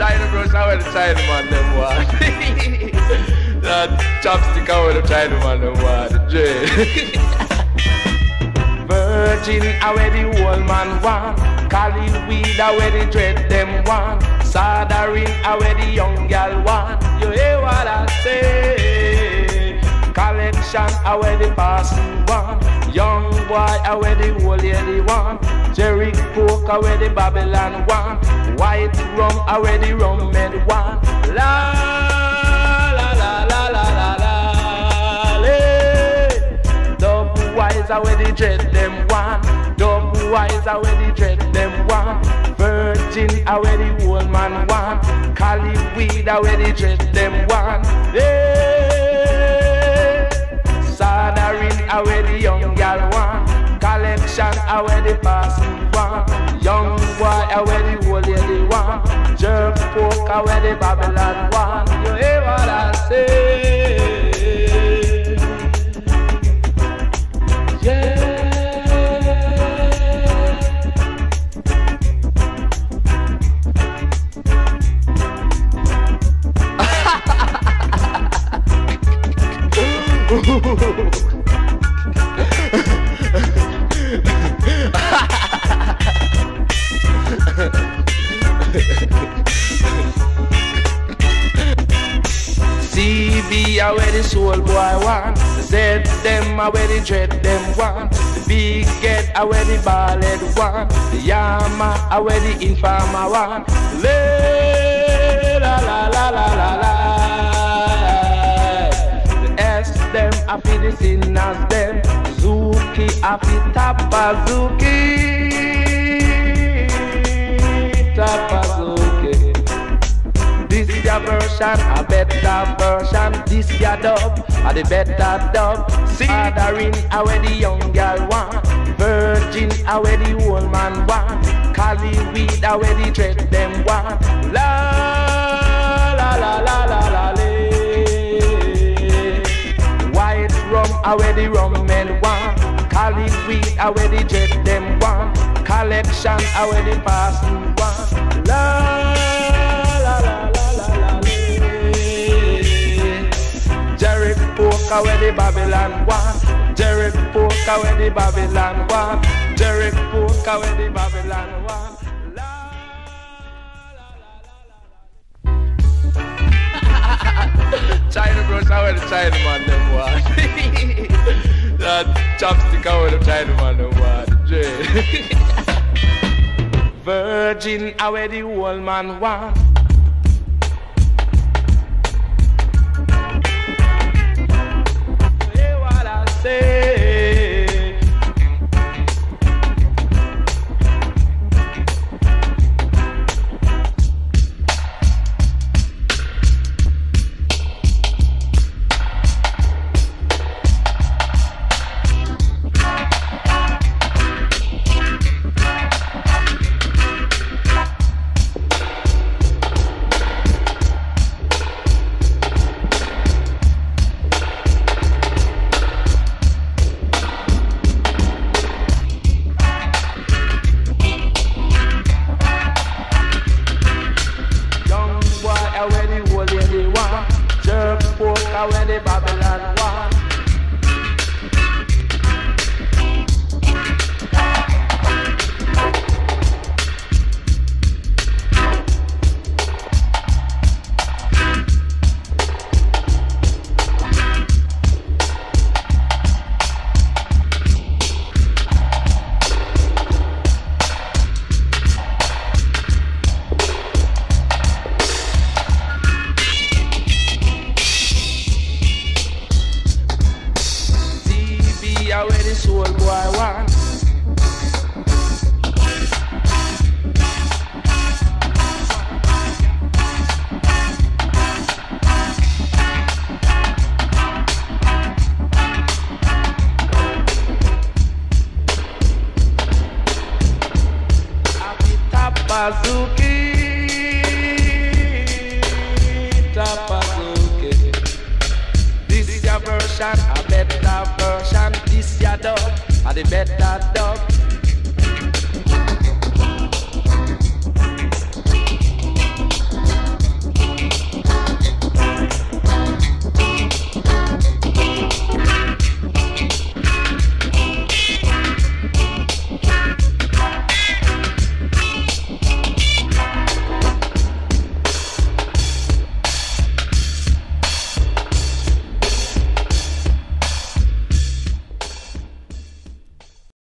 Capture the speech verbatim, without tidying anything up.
China brush, I wear the China man them want. That chopstick, I wear the China man them want. Virgin, I wear the old man want. Cali weed, I wear the dread them want. Soldering, I wear the young girl want. You hear what I say? Collection, I wear the passing one. Young boy, I wear the old lady one. Jerry Coke, I wear the Babylon one. White rum, I wear the rum med one. La la la la la la la. la. Double wise, I wear the dread them one. Double wise, I wear the dread them one. Virgin, I wear the old man one. Cali weed, I wear the dread them one. Hey. Soldering, I wear the young girl one. Collection, I wear the passing one. Young boy, I wear the old lady one. Jerk Coke, I wear the Babylon one. You hear what I say? Yeah. C B, I wear the soul boy one. Z them, I wear the dread them one. The big get, I wear the ballad one. The Yama, I wear the informer one. La la la la la la. The S them, I feel the sinners them. Zuki, I feel Tapazuki. Tapazuki. This is your version, a better version. This is your dub, a the better dub. Soldering, I wear the young girl one. Virgin, I wear the old man one. Cali weed, I wear the dread them one. La la la la la la la. White rum, I wear the rum men one. Cali weed, I wear the dread them one. Collection, I wear the passing one. La la la la. Jerry Coke, I wear the Babylon one. Jerry Coke, I wear the Babylon one. Jerry Coke, I wear the Babylon one. La, la, la, la, la. China brush, I wear the China man them one. That chopstick, I wear the China man them one. Virgin, I wear the old man one. Say. I wear the Babylon one. I wear the soul boy one. Tapazuki, Tapazuki. This is your version, a better version. This is your dub, a the better dub.